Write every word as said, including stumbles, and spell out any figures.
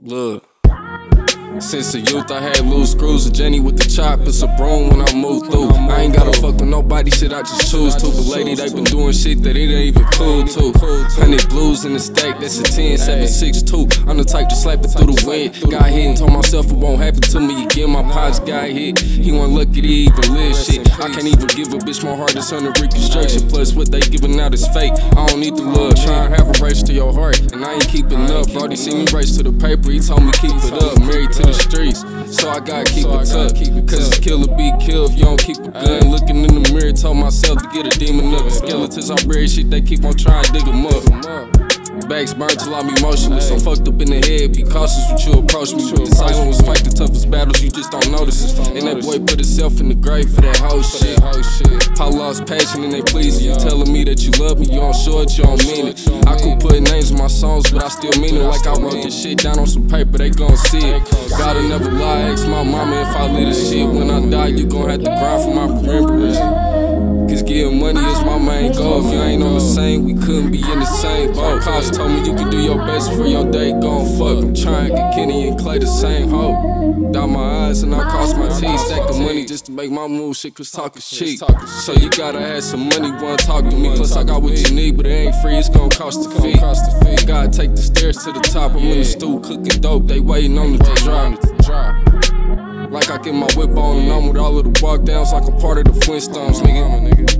Look, since the youth I had loose screws, a Jenny with the chop, it's a broom when I move through. I ain't gotta fuck with nobody, shit I just choose to. But lady, they been doing shit that it ain't even cool to. Hundred blues in the stack, that's a ten, seven, six, two. I'm the type to slap it through the wind. Got hit and told myself it won't happen to me again. My pops got hit, he wasn't lucky to even live shit. I can't even give a bitch my heart, it's under reconstruction. Plus what they giving out is fake, I don't need the love. Try and have a race to your heart, and I ain't keeping up. Brody seen me race to the paper, he told me keep it up. Married to the streets, so I gotta keep it tough. Cause it's kill or be killed if you don't keep a gun. Looking in the mirror, told myself to get a demon up. Skeletons I bury shit, they keep on trying to dig them up. Backs burn till I'm emotionless. I'm fucked up in the head, be cautious when you approach me. But the silent was fight the toughest battles, you just don't notice it. And that boy put himself in the grave for that whole shit. I lost passion and they please you. Telling me that you love me, you don't show it, you don't mean it. I could put names in my songs, but I still mean it. Like I wrote this shit down on some paper, they gon' see it. Gotta never lie, ask my mama if I live this shit. When I die, you gon' have to grind for my remembrance. Cause getting money is my main goal. If you ain't on the same, we couldn't be in the same boat. Cops told me you could do your best for your day gon' fuck. I'm trying to get Kenny and Clay the same hoe. Dot my eyes and I cross my teeth. Stack the money just to make my move, shit cause talk is cheap. So you gotta have some money, wanna talk to me. Plus I got what you need, but it ain't free, it's gon' cost a fee. Gotta take the stairs to the top, I'm in the stool cooking dope. They waiting on it to drop. Like I get my whip on and I'm with all of the walk downs like I'm part of the Flintstones, nigga.